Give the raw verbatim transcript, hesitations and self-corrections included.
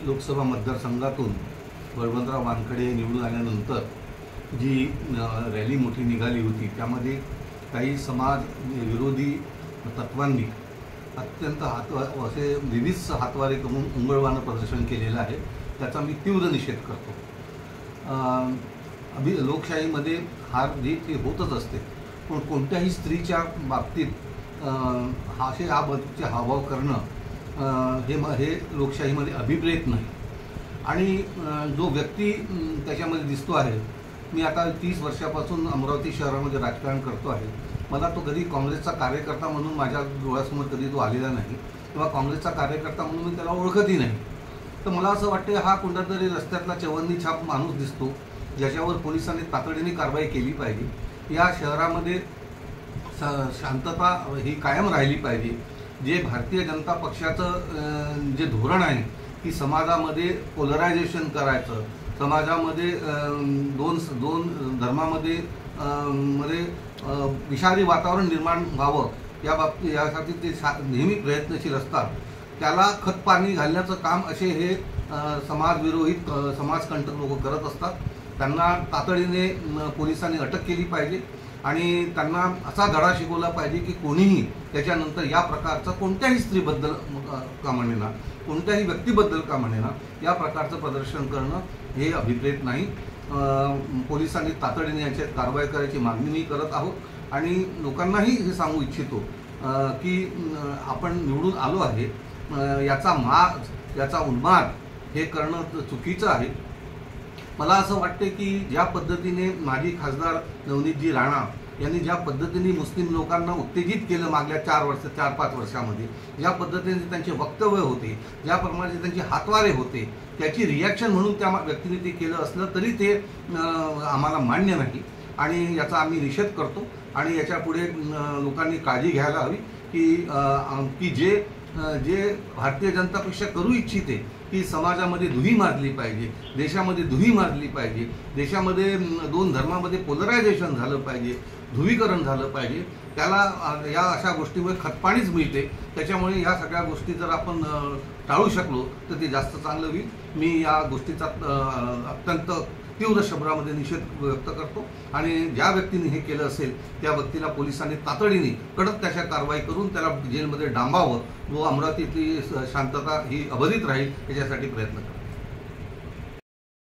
लोकसभा मतदारसंघातून बळवंतराव वानखडे निवडून आल्यानंतर जी रॅली मोठी निघाली होती त्यामध्ये काही समाज विरोधी तत्वांनी अत्यंत हात असे विविध हातवारे करून उंगळवाणं प्रदर्शन केलेलं आहे, त्याचा मी तीव्र निषेध करतो। अभि लोकशाहीमध्ये हार जीत ही होतच असते, पण कोणत्याही स्त्रीच्या बाबतीत हा असे हा बदचे हावभाव करणं हे हे लोकशाहीमध्ये अभिप्रेत नाही। आणि जो व्यक्ती त्याच्यामध्ये दिसतो आहे, मी आता तीस वर्षापासून अमरावती शहरामध्ये राजकारण करतो आहे, मला तो कधी काँग्रेसचा कार्यकर्ता म्हणून माझ्या डोळ्यासमोर कधी तो आलेला नाही किंवा काँग्रेसचा कार्यकर्ता म्हणून मी त्याला ओळखतही नाही। तर मला असं वाटतं हा कोणतातरी रस्त्यातला चवंदी छाप माणूस दिसतो, ज्याच्यावर पोलिसांनी तातडीने कारवाई केली पाहिजे। या शहरामध्ये शांतता ही कायम राहिली पाहिजे। जे भारतीय जनता पक्षाचं जे धोरण आहे की समाजामध्ये पोलरायझेशन करायचं, समाजामध्ये दोन दोन धर्मामध्ये मध्ये विषारी वातावरण निर्माण व्हावं या बाबतीत यासाठी ते नेहमी प्रयत्नशील असतात। त्याला खतपाणी घालण्याचं काम असे हे समाजविरोधी समाजकंटक लोक करत असतात। त्यांना तातडीने पोलिसांनी अटक केली पाहिजे आणि त्यांना असा धडा शिकवला पाहिजे की कोणीही त्याच्यानंतर या प्रकारचं कोणत्याही स्त्रीबद्दल का म्हणेना, कोणत्याही व्यक्तीबद्दल का म्हणेना, या प्रकारचं प्रदर्शन करणं हे अभिप्रेत नाही। पोलिसांनी तातडीने याच्यात कारवाई करायची मागणी मी करत आहोत आणि लोकांनाही हे सांगू इच्छितो की आपण निवडून आलो आहे, याचा माज याचा उन्माद हे करणं चुकीचं आहे। मला असं वाटते की ज्या पद्धतीने माजी खासदार नवनीतजी राणा यांनी ज्या पद्धतीने मुस्लिम लोकांना उत्तेजित केलं मागल्या चार वर्ष चार पाच वर्षामध्ये, ज्या पद्धतीने त्यांचे वक्तव्य होते, ज्याप्रमाणे त्यांचे हातवारे होते, त्याची रिॲक्शन म्हणून त्या व्यक्तीने ते केलं असलं तरी ते आम्हाला मान्य नाही आणि याचा आम्ही निषेध करतो। आणि याच्या पुढे लोकांनी काळजी घ्यायला हवी की की जे जे भारतीय जनता पक्ष करू इच्छिते की समाजामध्ये दुही माजली पाहिजे, देशामध्ये दुही माजली पाहिजे, देशामध्ये दोन धर्मामध्ये पोलरायझेशन झालं पाहिजे, ध्रुवीकरण झालं पाहिजे, त्याला या अशा गोष्टीमुळे खतपाणीच मिळते। त्याच्यामुळे या सगळ्या गोष्टी जर आपण टाळू शकलो तर ते जास्त चांगलं होईल। मी या गोष्टीचा अत्यंत तीव्र शब्दामध्ये निषेध व्यक्त करतो आणि ज्या व्यक्तीने हे केलं असेल त्या व्यक्तीला पोलिसांनी तातडीने कडक त्याच्या कारवाई करून त्याला जेलमध्ये डांबावं व अमरावतीतली शांतता ही अबाधित राहील याच्यासाठी प्रयत्न करा।